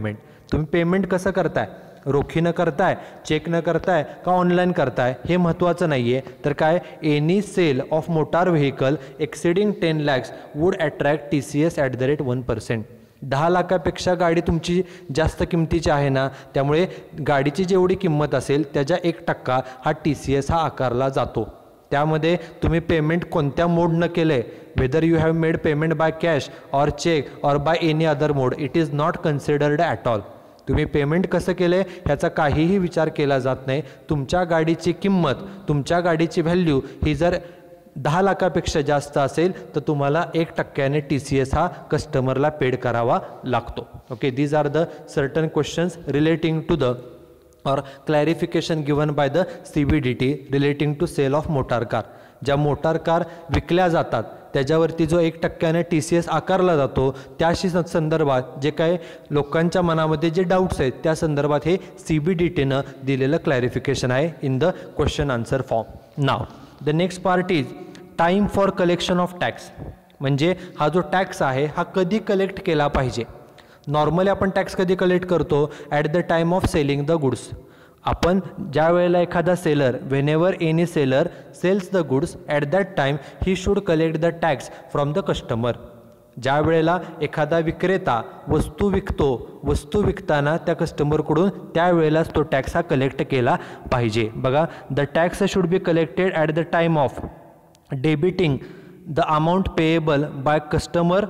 तुम्ही पेमेंट कसं करताय, रोखीनं करताय, चेक न करताय का ऑनलाईन करताय हे महत्त्वाचं नाही आहे. तर काय, any sale of motor vehicle exceeding ten lakhs would attract T C S at the rate one percent. दहा लाखापेक्षा गाडी तुमची जास्त किमतीची आहे ना, त्यामुळे गाडीची जेवढी किंमत असेल त्याच्या एक टक्का हा टी सी एस हा आकारला जातो. त्यामध्ये तुम्ही पेमेंट कोणत्या मोडनं केलं आहे, whether you have made payment by cash or cheque or by any other mode, it is not considered at all. तुम्ही पेमेंट कसं केलं आहे ह्याचा काहीही विचार केला जात नाही. तुमच्या गाडीची किंमत, तुमच्या गाडीची व्हॅल्यू ही जर दहा लाखापेक्षा जास्त असेल तर तुम्हाला एक टक्क्याने टी सी एस हा कस्टमरला पेड करावा लागतो. Okay, these are the certain questions relating to the or clarification given by the C B D T relating to sale of motor car. ज्या मोटार कार विकल्या जातात त्याच्यावरती जो एक टक्क्याने टी सी एस आकारला जातो त्याशी संदर्भात जे काय लोकांच्या मनामध्ये जे डाऊट्स आहेत त्या संदर्भात हे सी बी डी टीनं दिलेलं क्लॅरिफिकेशन आहे in the question answer form. Now the next part is time for collection of tax. म्हणजे हा जो टॅक्स आहे हा कधी कलेक्ट केला पाहिजे. नॉर्मली आपण टॅक्स कधी कलेक्ट करतो, at the time of selling the goods. आपण ज्या वेळेला एखादा seller, whenever any seller sells the goods at that time he should collect the tax from the customer. ज्या वेळेला एखादा विक्रेता वस्तू विकतो, वस्तू विकताना त्या कस्टमरकडून त्यावेळेलाच तो टॅक्स हा कलेक्ट केला पाहिजे. बघा, the tax should be collected at the time of debiting the amount payable by customer,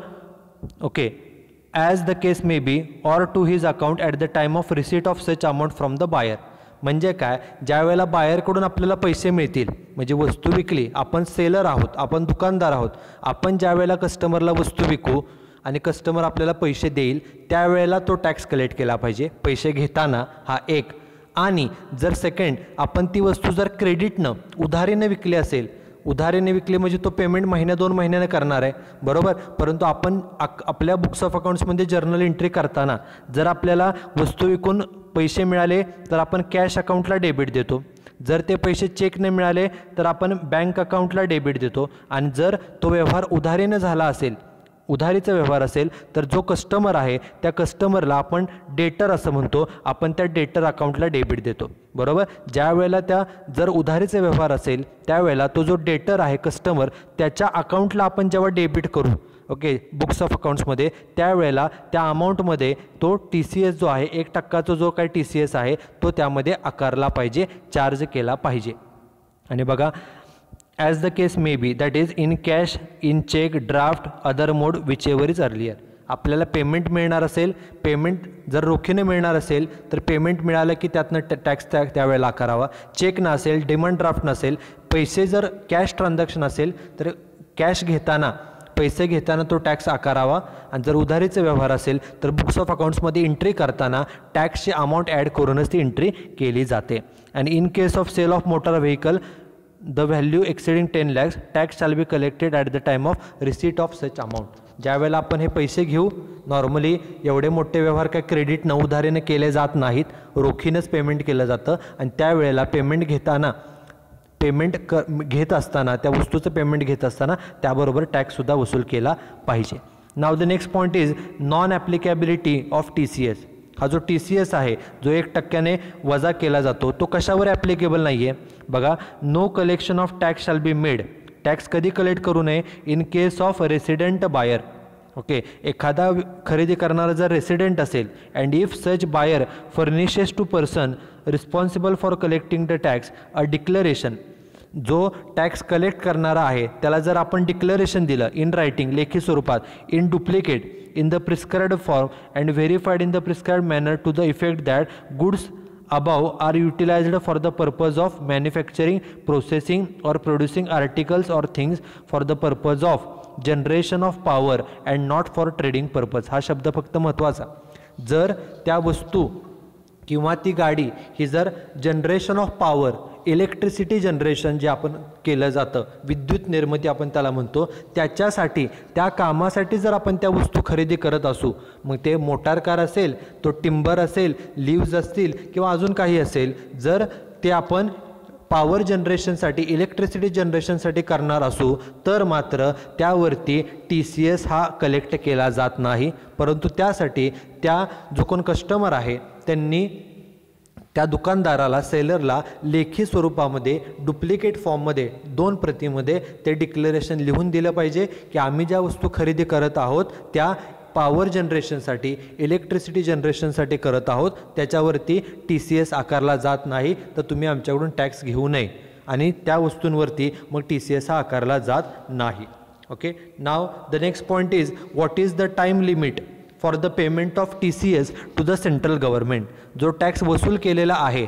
okay, as the case may be, or to his account at the time of receipt of such amount from the buyer. म्हणजे काय, ज्या वेळेला बायरकडून आपल्याला पैसे मिळतील, म्हणजे वस्तू विकली, आपण सेलर आहोत, आपण दुकानदार आहोत, आपण ज्या वेळेला कस्टमरला वस्तू विकू आणि कस्टमर आपल्याला पैसे देईल त्यावेळेला तो टॅक्स कलेक्ट केला पाहिजे पैसे घेताना, हा एक. आणि जर सेकंड, आपण ती वस्तू जर क्रेडिटनं, उधारीनं विकली असेल, उधारीने विकली म्हणजे तो पेमेंट महिन्या दोन महिन्याने करणार आहे, बरोबर. परंतु आपण आपल्या बुक्स ऑफ अकाउंट्समध्ये जर्नल एंट्री करताना जर आपल्याला वस्तू विकून पैसे मिळाले तर आपण कॅश अकाउंटला डेबिट देतो, जर ते पैसे चेकने मिळाले तर आपण बँक अकाउंटला डेबिट देतो. आणि जर तो व्यवहार उधारीनं झाला असेल, उधारीचा व्यवहार असेल तर जो कस्टमर आहे त्या कस्टमरला आपण डेटर असं म्हणतो, आपण त्या डेटर अकाउंटला डेबिट देतो, बरोबर. ज्या वेळेला त्या जर उधारीचा व्यवहार असेल त्यावेळेला तो जो डेटर आहे कस्टमर त्याच्या अकाउंटला आपण जेव्हा डेबिट करू, ओके, बुक्स ऑफ अकाउंट्समध्ये, त्यावेळेला त्या अमाऊंटमध्ये तो टी सी एस जो आहे, एक टक्काचा जो काही टी सी एस आहे तो त्यामध्ये आकारला पाहिजे, चार्ज केला पाहिजे. आणि बघा, as the case may be, that is in cash, in cheque, draft, other mode, whichever is earlier. आपल्याला पेमेंट मिळणार असेल, पेमेंट जर रोखीने मिळणार असेल तर पेमेंट मिळालं की त्यातनं टॅक्स त्या त्यावेळेला आकारावा. चेक नसेल, डिमांड ड्राफ्ट नसेल, पैसे जर कॅश ट्रान्झॅक्शन असेल तर कॅश घेताना, पैसे घेताना तो टॅक्स आकारावा. आणि जर उधारीचा व्यवहार असेल तर बुक्स ऑफ अकाउंट्समध्ये एंट्री करताना टॅक्सची अमाऊंट ॲड करूनच ती एंट्री केली जाते. आणि in case of sale of motor vehicle the value exceeding ten lakhs tax shall be collected at the time of receipt of such amount. ज्यावेळेला आपण हे पैसे घेऊ, नॉर्मली एवढे मोठे व्यवहार काय क्रेडिट न उधारीने केले जात नाहीत, रोखीनंच पेमेंट केलं जातं. आणि त्यावेळेला पेमेंट घेताना, पेमेंट क घेत असताना, त्या वस्तूचं पेमेंट घेत असताना त्याबरोबर टॅक्ससुद्धा वसूल केला पाहिजे. Now the next point is non applicability of T C S. हा जो टी सी एस आहे जो एक टक्क्याने वजा केला जातो तो कशावर ॲप्लिकेबल नाही आहे. बघा, no collection of tax shall be made. Tax कधी कलेक्ट करू नये, in case of resident buyer. Okay, एखादा खरेदी करणारा जर रेसिडेंट असेल and if such buyer furnishes to person responsible for collecting the tax a declaration. जो टॅक्स कलेक्ट करणारा आहे त्याला जर आपण डिक्लरेशन दिलं इन रायटिंग, लेखी स्वरूपात, in duplicate, in the prescribed form and verified in the prescribed manner to the effect that goods above are utilized for the purpose of manufacturing, processing or producing articles or things for the purpose of generation of power and not for trading purpose. हा शब्द फक्त महत्त्वाचा. जर त्या वस्तू किंवा ती गाडी ही जर generation of power, electricity generation जे आपण केलं जातं, विद्युत निर्मिती आपण त्याला म्हणतो, त्याच्यासाठी, त्या कामासाठी जर आपण त्या वस्तू खरेदी करत असू, मग ते मोटार कार असेल, तो टिंबर असेल, लिव्ज असतील किंवा अजून काही असेल, जर ते आपण पॉवर जनरेशनसाठी इलेक्ट्रिसिटी जनरेशनसाठी करणार असू तर मात्र त्यावरती टी सी एस हा कलेक्ट केला जात नाही, परंतु त्यासाठी त्या जो कोण कस्टमर आहे त्यांनी त्या दुकानदाराला सेलरला लेखी स्वरूपामध्ये डुप्लिकेट फॉर्ममध्ये दोन प्रतीमध्ये ते डिक्लेरेशन लिहून दिलं पाहिजे की आम्ही ज्या वस्तू खरेदी करत आहोत त्या पॉवर जनरेशनसाठी इलेक्ट्रिसिटी जनरेशनसाठी करत आहोत, त्याच्यावरती टी सी एस आकारला जात नाही, तर तुम्ही आमच्याकडून टॅक्स घेऊ नये आणि त्या वस्तूंवरती मग टी सी एस हा आकारला जात नाही. Okay, now the next point is what is the time limit for the payment of T C S to the central government. जो टॅक्स वसूल केलेला आहे,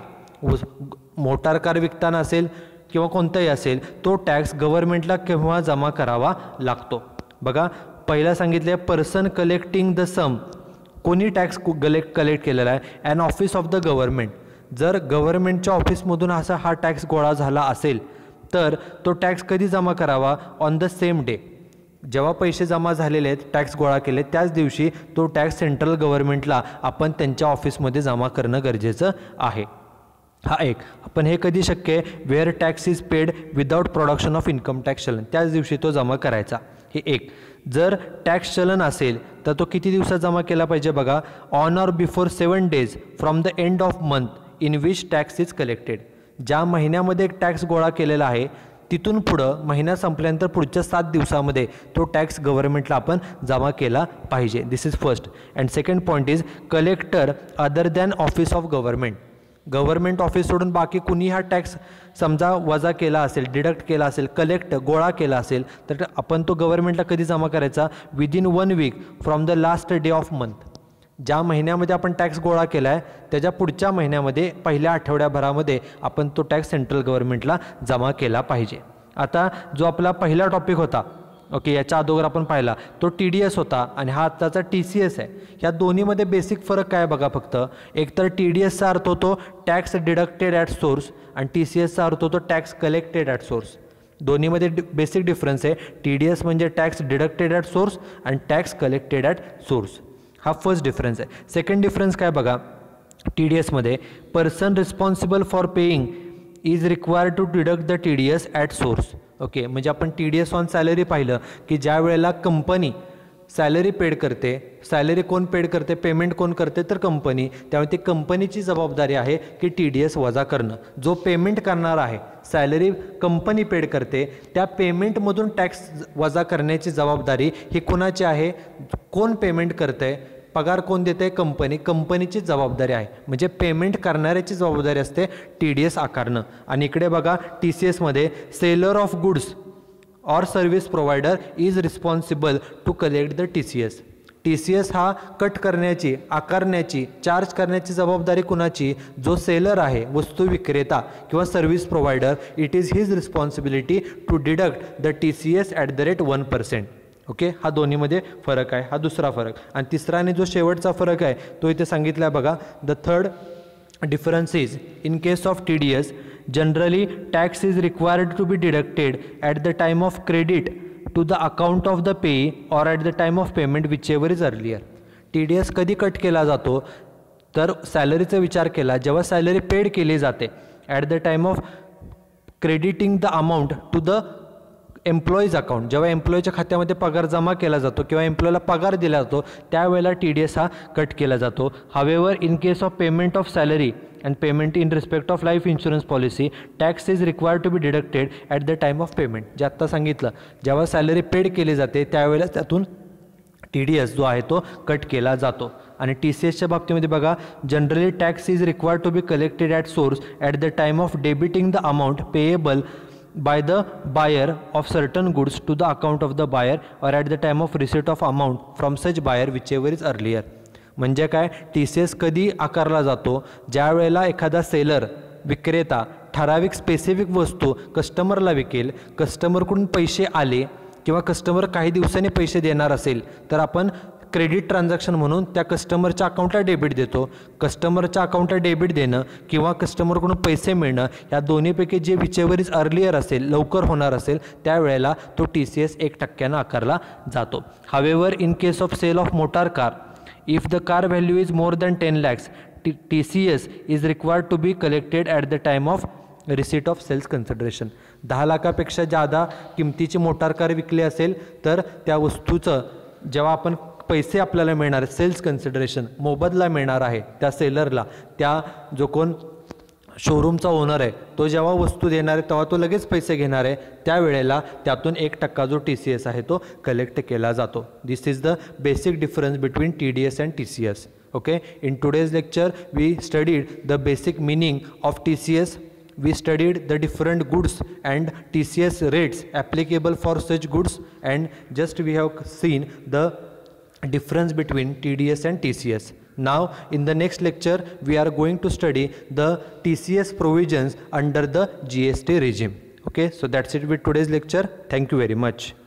मोटार कार विकताना असेल किंवा कोणताही असेल, तो टॅक्स गव्हर्नमेंटला केव्हा जमा करावा लागतो. बघा, पहिला सांगितले पर्सन कलेक्टिंग द सम, कोणी टॅक्स कलेक्ट कलेक्ट केलेला आहे, an office of the government. जर गव्हर्नमेंटच्या ऑफिसमधून असा हा टॅक्स गोळा झाला असेल तर तो टॅक्स कधी जमा करावा, ऑन द सेम डे. जेव्हा पैसे जमा झालेले आहेत, टॅक्स गोळा केले, त्याच दिवशी तो टॅक्स सेंट्रल गव्हर्नमेंटला आपण त्यांच्या ऑफिसमध्ये जमा करणं गरजेचं आहे. हा एक. आपण हे कधी शक्य आहे, where tax is paid without production of income tax challan, त्याच दिवशी तो जमा करायचा. हे एक. जर टॅक्स चलन असेल तर तो किती दिवसात जमा केला पाहिजे बघा, on or before seven days from the end of month in which tax is collected. ज्या महिन्यामध्ये टॅक्स गोळा केलेला आहे तिथून पुढं महिना संपल्यानंतर पुढच्या सात दिवसामध्ये तो टॅक्स गव्हर्नमेंटला आपण जमा केला पाहिजे. This is first. And second point is collector other than office of government. Government office सोडून बाकी कुणी हा टॅक्स समजा वजा केला असेल, डिडक्ट केला असेल, कलेक्ट गोळा केला असेल तर आपण तो गव्हर्नमेंटला कधी जमा करायचा, within one week from the last day of month. ज्या महिन्यामध्ये आपण टॅक्स गोळा केला आहे त्याच्या पुढच्या महिन्यामध्ये पहिल्या आठवड्याभरामध्ये आपण तो टॅक्स सेंट्रल गव्हर्नमेंटला जमा केला पाहिजे. आता जो आपला पहिला टॉपिक होता, ओके, याच्या अगोदर आपण पाहिला तो टी डी एस होता आणि हा आत्ताचा टी सी एस आहे. या दोन्हीमध्ये बेसिक फरक काय बघा फक्त, एकतर टी डी एसचा अर्थ होतो टॅक्स डिडक्टेड ॲट सोर्स आणि टी सी एसचा अर्थ होतो टॅक्स कलेक्टेड ॲट सोर्स. दोन्हीमध्ये डि बेसिक डिफरन्स आहे. टी डी एस म्हणजे टॅक्स डिडक्टेड ॲट सोर्स आणि टॅक्स कलेक्टेड ॲट सोर्स. हा फर्स्ट डिफरन्स आहे. सेकंड डिफरन्स काय बघा, टी डी एसमध्ये person responsible for paying is required to deduct the T D S at source. Okay, म्हणजे आपण T D S on salary पाहिलं की ज्या वेळेला कंपनी सॅलरी पेड करते, सॅलरी कोण पेड करते, पेमेंट कोण करते तर कंपनी, त्यामुळे ती कंपनीची जबाबदारी आहे की टी डी एस वजा करणं. जो पेमेंट करणार आहे, सॅलरी कंपनी पेड करते, त्या पेमेंटमधून टॅक्स वजा करण्याची जबाबदारी ही कोणाची आहे, कोण पेमेंट करते, पगार कोण देते, कंपनी, कंपनीची जबाबदारी आहे. म्हणजे पेमेंट करणाऱ्याची जबाबदारी असते टी डी एस आकारणं. आणि इकडे बघा टी सी एसमध्ये seller of goods or service provider is responsible to collect the T C S. T C S हा कट करण्याची, आकारण्याची, चार्ज करण्याची जबाबदारी कुणाची, जो सेलर आहे, वस्तू विक्रेता किंवा service provider, it is his responsibility to deduct the T C S at the rate one percent. Okay, हा दोन्हीमध्ये फरक आहे. हा दुसरा फरक. आणि तिसरा आणि जो शेवटचा फरक आहे तो इथे सांगितला आहे बघा. The third difference is in case of T D S generally tax is required to be deducted at the time of credit to the account of the payee or at the time of payment whichever is earlier. T D S कधी cut केला जातो तर सॅलरीचा विचार केला जेव्हा salary paid केली जाते at the time of crediting the amount to the employees account. जेव्हा एम्प्लॉईच्या खात्यामध्ये पगार जमा केला जातो किंवा एम्प्लॉईला पगार दिला जातो त्यावेळेला टी डी एस हा कट केला जातो. However in case of payment of salary and payment in respect of life insurance policy tax is required to be deducted at the time of payment. जे आत्ता सांगितलं, जेव्हा सॅलरी पेड केली जाते त्यावेळेला त्यातून टी डी एस जो आहे तो कट केला जातो. आणि टी सी एसच्या बाबतीमध्ये बघा, generally tax is required to be collected at source at the time of debiting the amount payable by the buyer of certain goods to the account of the buyer or at the time of receipt of amount from such buyer whichever is earlier. म्हणजे काय, T C S कधी आकारला जातो, ज्या वेळेला एखादा seller, विक्रेता ठराविक स्पेसिफिक वस्तू कस्टमरला विकेल, कस्टमरकडून पैसे आले किंवा कस्टमर काही दिवसांनी पैसे देणार असेल तर आपण क्रेडिट ट्रान्झॅक्शन म्हणून त्या कस्टमरच्या अकाउंटला डेबिट देतो. कस्टमरच्या अकाउंटला डेबिट देणं किंवा कस्टमरकडून पैसे मिळणं या दोन्हीपैकी जे विचेवर इज अर्लियर असेल, लवकर होणार असेल, त्यावेळेला तो टी सी एस एक टक्क्यानं आकारला जातो. However in case of sale of motor car, if the car value is more than ten lakhs T C S is required to be collected at the time of receipt of sales consideration. दहा लाखापेक्षा जादा किमतीची motor car विकली असेल तर त्या वस्तूचं जेव्हा आपण पैसे आपल्याला मिळणार आहे, सेल्स कन्सिडरेशन मोबदला मिळणार आहे त्या सेलरला, त्या जो कोण शोरूमचा ओनर आहे तो जेव्हा वस्तू देणार आहे तेव्हा तो लगेच पैसे घेणार आहे, त्यावेळेला त्यातून एक टक्का जो टी सी एस आहे तो कलेक्ट केला जातो. This is the basic difference between T D S and T C S. Okay, in today's lecture we studied the basic meaning of T C S. We studied the different goods and T C S rates applicable for such goods, and just we have seen the difference between T D S and T C S. Now in the next lecture we are going to study the T C S provisions under the G S T regime. Okay, so that's it with today's lecture. Thank you very much.